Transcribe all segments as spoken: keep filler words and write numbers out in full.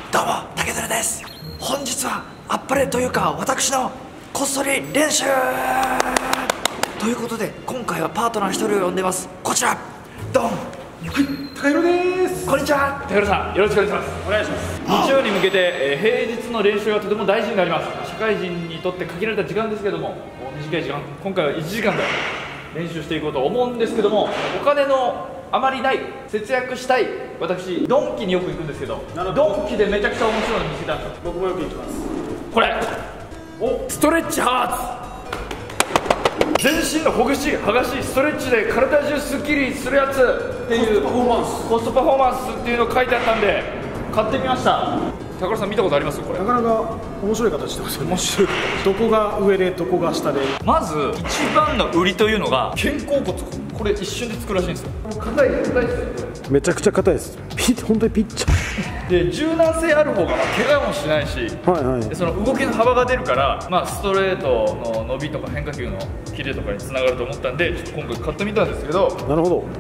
どうも竹寺です。本日はあっぱれというか私のこっそり練習ということで、今回はパートナー一人を呼んでます。こちらドン。はい、 高弘です。 こんにちは。 高弘さん、よろしくお願いします。お願いします。日曜に向けて、えー、平日の練習がとても大事になります。社会人にとって限られた時間ですけども、短い時間、今回はいちじかんで練習していこうと思うんですけども、お金のあまりない、節約したい私、ドンキによく行くんですけど、ドンキでめちゃくちゃ面白いの見つけたんですよ。 僕もよく行きます。 これおストレッチハーツ、全身のほぐし剥がしストレッチで体中すっきりするやつっていうコストパフォーマンスコストパフォーマンスっていうの書いてあったんで買ってみました。高田さん見たことあります？これなかなか面白い形してますよね。 面白い。 どこが上でどこが下で。 まず一番の売りというのが肩甲骨、これ一瞬で作るらしいんですよ。硬い硬いですよこめちゃくちゃ硬いです。ピッ本当にピッチャれで、柔軟性ある方が怪我もしないし、 ーはいはいでその動きの幅が出るから、まあ、ストレートの伸びとか変化球のキレとかにつながると思ったんで、ちょっと今回買ってみたんですけど、 なるほど。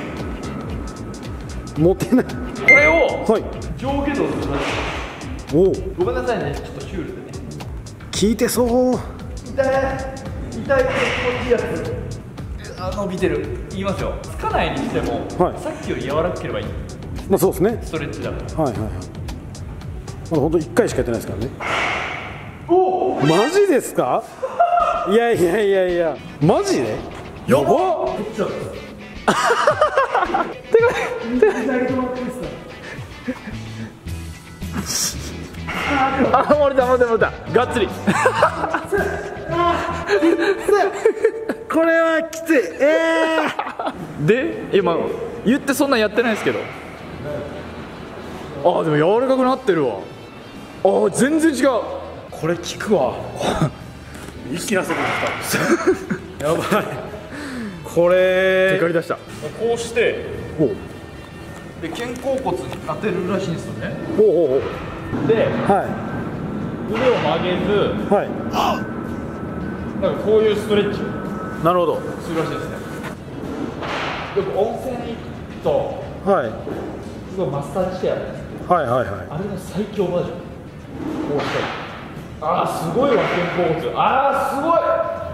持てない。 これをはい。 上下動するらしい。 おお、 ごめんなさいね、ちょっとシュールでね。 効いてそう。 痛い痛い気持ちいいやつ。あ、伸びてる。言いますよ、つかないにしても、 はいさっきより柔らかければいい。 まあそうですね。 ストレッチだから。 はいはいはい。まだ本当一回しかやってないですからね。 おお、 マジですか？いやいやいやいや、マジで？やばっ。 あ、漏れた漏れた漏れた。がっつり。 これはきつい。えー、で、今言ってそんなんやってないですけど、あ、でも柔らかくなってるわ。あ、全然違う。これ効くわ。 一気に汗出てきた。やばい。これテカリ出した。こうしておうで肩甲骨に当てるらしいんですよね。 おうおうおう。 で、 は腕を曲げず、 いはなんかこういうストレッチをい。なるほど。 するらしいですね。よく温泉行くとはいすごいマッサージチェアあるんですけど、 はいはいはい。 あれの最強バージョン。こうして、あーすごいわ肩甲骨。あーすごい。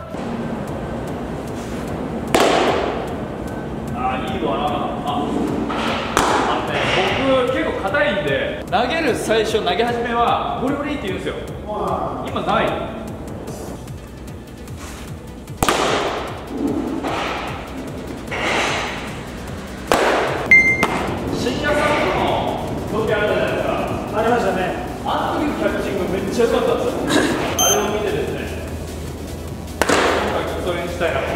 あーいいわな。あ、あのね、僕結構硬いんで、投げる最初投げ始めはゴリゴリって言うんですよ。今ない。深夜さんとの時あるじゃないですか。 ありましたね。 あの時のキャッチングめっちゃ良かったんですよ。あれを見てですね、今回それにしたいなと。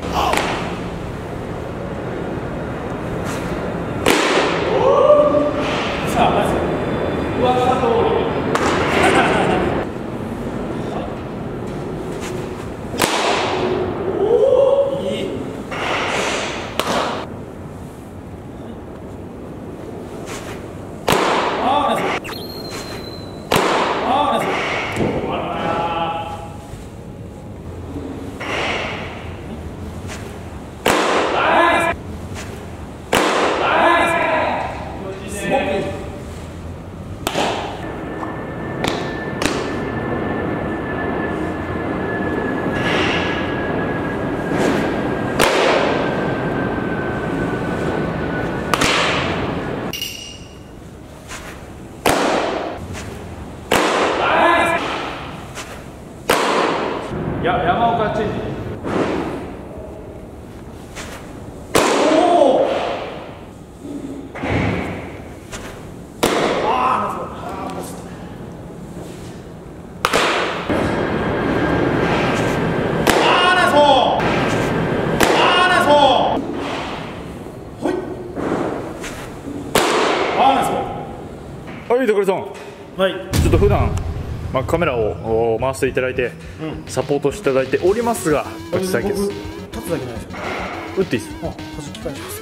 さあ、まず噂通りや山岡チェンジ。おお。ああ、もう。ああ、ナイスボール。ああ、ナイスボール。ほい。ああ、ナイスボール。はい、高田さん。 はい。 ちょっと普段。まあ、カメラを回していただいて、うん、サポートしていただいておりますが、打ちたいです。 立つだけないですよね。 打っていいです。 あ、弾き返します。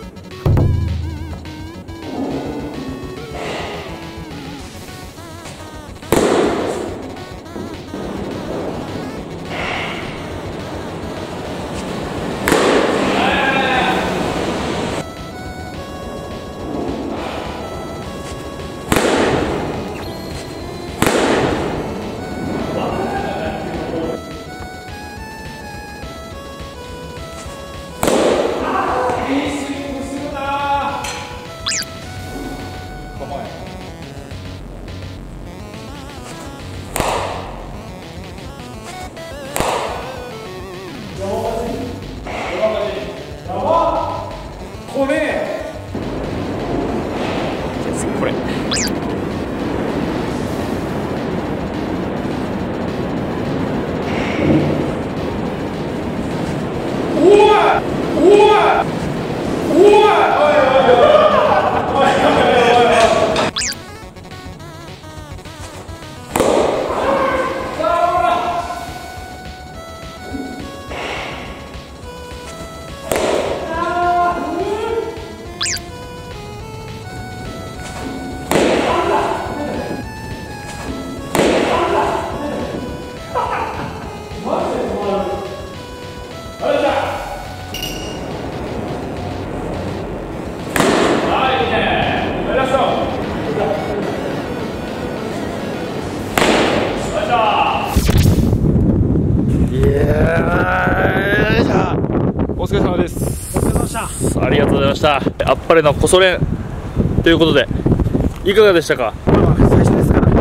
す。ありがとうございました。あっぱれのこそ練ということでいかがでしたか？ まあ最初ですから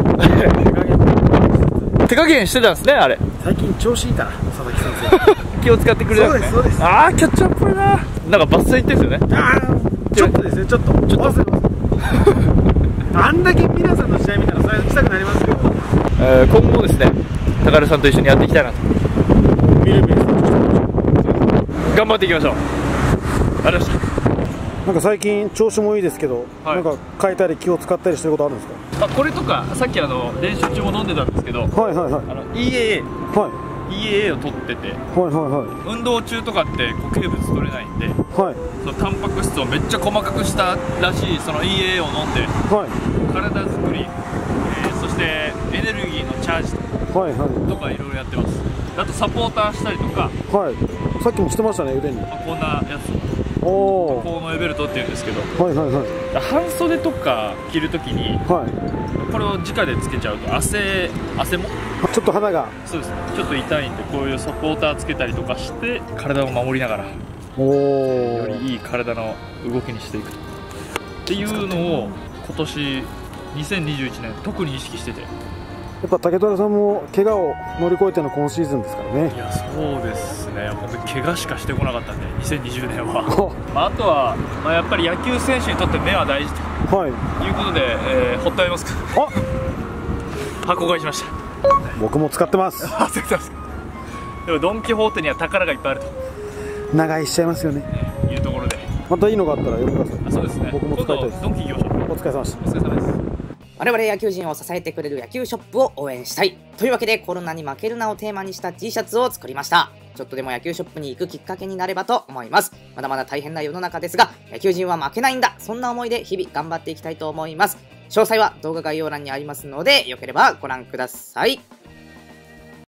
手加減してたんですね。あれ最近調子いいから佐々木先生気を使ってくれたんですね。 そうですそうです。 ああキャッチアップやな。なんかバッサリ言ってんですよね。 ああちょっとですね、ちょっとちょっとあんだけ皆さんの試合見たらそれしたくなりますよ。 えー、今後ですね高田さんと一緒にやっていきたいなと。 見る目です。 頑張っていきましょう。ありがとうございました。 なんか最近調子もいいですけど、 はい、 なんか変えたり気を使ったりしてることあるんですか？ あこれとかさっきあの練習中も飲んでたんですけど、 はいはいはいあの イーエーエーはいイーエーエー を取ってて、 はいはい運動中とかって固形物取れないんで、 はいはいそのタンパク質をめっちゃ細かくしたらしいその イーエーエー を飲んではい体作り、えー、そしてエネルギーのチャージとかはいはいとかいろいろやってます。あとサポーターしたりとか、 はいさっきもしてましたね腕に。 まあこんなやつおおコーノエベルトっていうんですけど、 はいはいはい半袖とか着るときにはいこれを直でつけちゃうと汗汗もちょっと肌がそうですねちょっと痛いんで、こういうサポーターつけたりとかして体を守りながらおよおりいい体の動きにしていくとっていうのを今年にせんにじゅういちねん特に意識してて、 やっぱ竹虎さんも怪我を乗り越えての今シーズンですからね。 いやそうですね、本当に怪我しかしてこなかったんでにせんにじゅうねんはまああとは、まあ、やっぱり野球選手にとって目は大事とはいいうことで、えー、ホットアイマスクあ箱買いしました。 僕も使ってます。 あそうですか。でもドン・キホーテには宝がいっぱいある長居しちゃいますよね。 というところで、 またいいのがあったら呼んでください。 あそうですね、 僕も使いたいです。 今度ドンキ行きましょう。 お疲れ様でした。 お疲れ様です。 我々野球人を支えてくれる野球ショップを応援したいというわけで、コロナに負けるなをテーマにした T シャツを作りました。ちょっとでも野球ショップに行くきっかけになればと思います。まだまだ大変な世の中ですが、野球人は負けないんだ、そんな思いで日々頑張っていきたいと思います。詳細は動画概要欄にありますので、よければご覧ください。